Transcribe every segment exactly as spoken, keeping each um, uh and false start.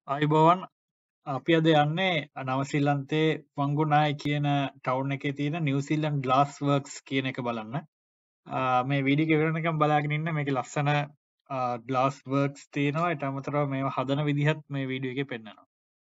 අයිබෝවන් අපි අද යන්නේ නවසීලන්තේ වංගුනායි කියන ටවුන් එකේ තියෙන නිව්සීලන්ඩ් ග්ලාස් වර්ක්ස් කියන එක බලන්න. ආ, මේ වීඩියෝ එක ඉවරනකම් බලාගෙන ඉන්න. මේකේ ලස්සන ග්ලාස් වර්ක්ස් තියෙනවා. ඊට අමතරව මේවා හදන විදිහත් මේ වීඩියෝ එකේ පෙන්නනවා.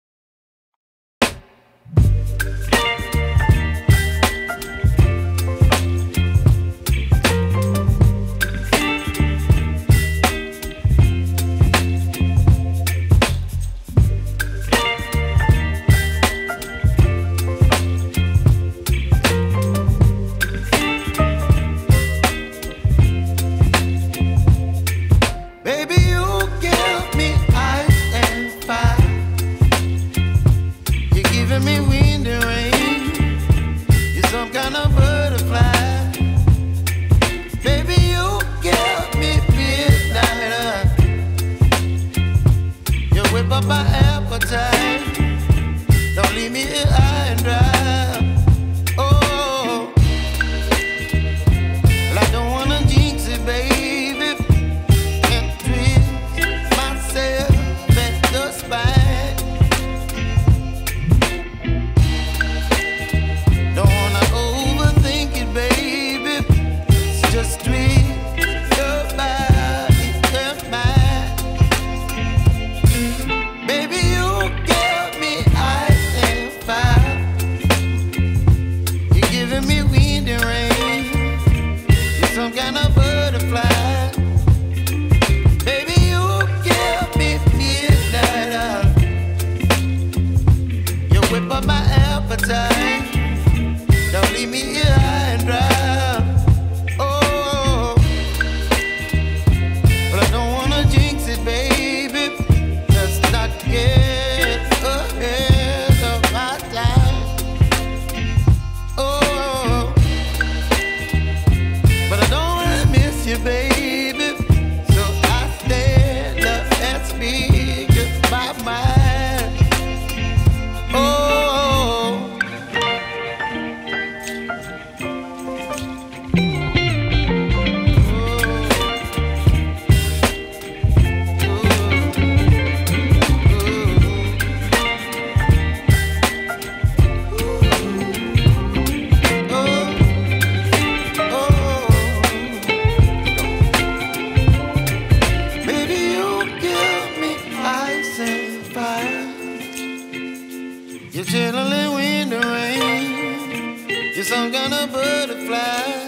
My appetite, don't leave me here high and dry. Oh, well, I don't wanna jinx it, baby, and twist myself at the spine. Don't wanna overthink it, baby, it's just twist your body and mine. Baby, you give me ice and fire. You're giving me wind and rain. You're some kind of butterfly. Baby, you give me midnight oil. You whip up my appetite. Don't leave me here high and dry. Oh, but I don't wanna jinx it, baby. Not get ahead of my time. Oh, but I don't wanna miss you, baby. So I stand up and speak my mind. Oh. You're chilling in wind and rain. You're some kind of butterfly.